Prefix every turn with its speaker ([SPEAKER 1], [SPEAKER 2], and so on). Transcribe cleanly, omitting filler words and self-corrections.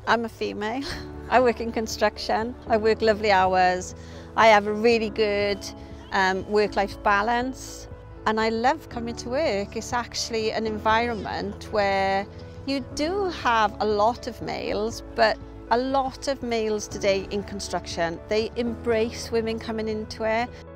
[SPEAKER 1] I'm a female. I work in construction. I work lovely hours. I have a really good work-life balance, and I love coming to work. It's actually an environment where you do have a lot of males, but a lot of males today in construction, they embrace women coming into it.